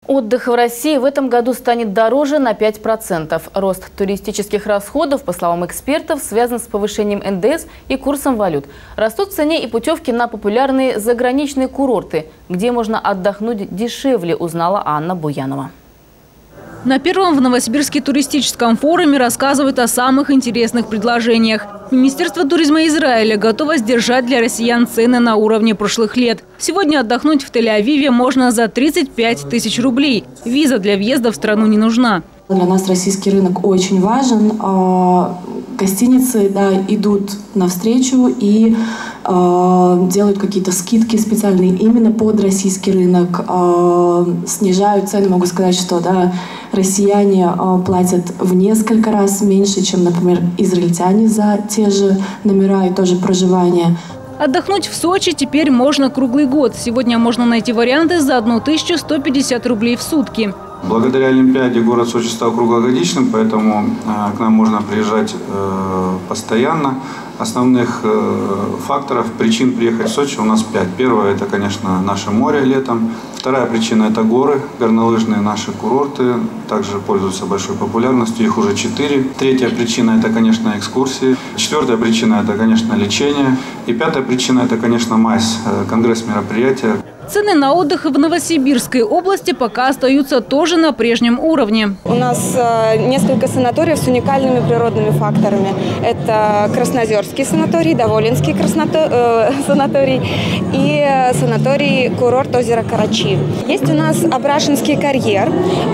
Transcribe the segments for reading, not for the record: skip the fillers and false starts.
Отдых в России в этом году станет дороже на 5%. Рост туристических расходов, по словам экспертов, связан с повышением НДС и курсом валют. Растут в цене и путевки на популярные заграничные курорты, где можно отдохнуть дешевле, узнала Анна Буянова. На первом в Новосибирске туристическом форуме рассказывают о самых интересных предложениях. Министерство туризма Израиля готово сдержать для россиян цены на уровне прошлых лет. Сегодня отдохнуть в Тель-Авиве можно за 35 тысяч рублей. Виза для въезда в страну не нужна. Для нас российский рынок очень важен. Гостиницы идут навстречу и делают какие-то скидки специальные именно под российский рынок, снижают цены. Могу сказать, что россияне платят в несколько раз меньше, чем, например, израильтяне за те же номера и тоже проживание. Отдохнуть в Сочи теперь можно круглый год. Сегодня можно найти варианты за 1150 рублей в сутки. Благодаря Олимпиаде город Сочи стал круглогодичным, поэтому к нам можно приезжать постоянно. Основных факторов, причин приехать в Сочи у нас 5. Первое – это, конечно, наше море летом. Вторая причина – это горы, горнолыжные наши курорты. Также пользуются большой популярностью, их уже 4. Третья причина – это, конечно, экскурсии. Четвертая причина – это, конечно, лечение. И пятая причина – это, конечно, МАЙС, конгресс мероприятия. Цены на отдых в Новосибирской области пока остаются тоже на прежнем уровне. У нас несколько санаториев с уникальными природными факторами. Это Краснозерский санаторий, Доволинский санаторий и санаторий-курорт озера Карачи. Есть у нас Абрашинский карьер.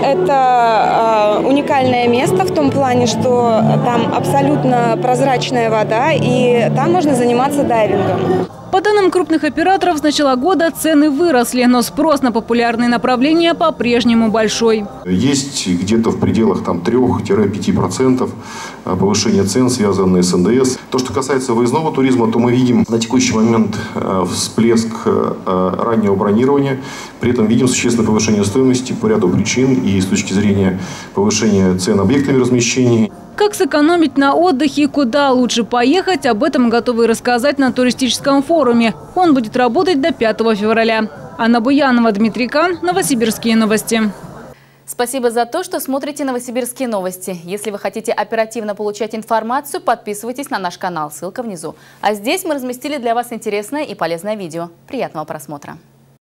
Это уникальное место в том плане, что там абсолютно прозрачная вода и там можно заниматься дайвингом. По данным крупных операторов, с начала года цены выросли, но спрос на популярные направления по-прежнему большой. Есть где-то в пределах 3-5% повышения цен, связанные с НДС. То, что касается выездного туризма, то мы видим на текущий момент всплеск раннего бронирования. При этом видим существенное повышение стоимости по ряду причин и с точки зрения повышения цен объектами размещения. Как сэкономить на отдыхе и куда лучше поехать, об этом готовы рассказать на туристическом форуме. Он будет работать до 5 февраля. Анна Буянова, Дмитрий Кан, Новосибирские новости. Спасибо за то, что смотрите Новосибирские новости. Если вы хотите оперативно получать информацию, подписывайтесь на наш канал. Ссылка внизу. А здесь мы разместили для вас интересное и полезное видео. Приятного просмотра.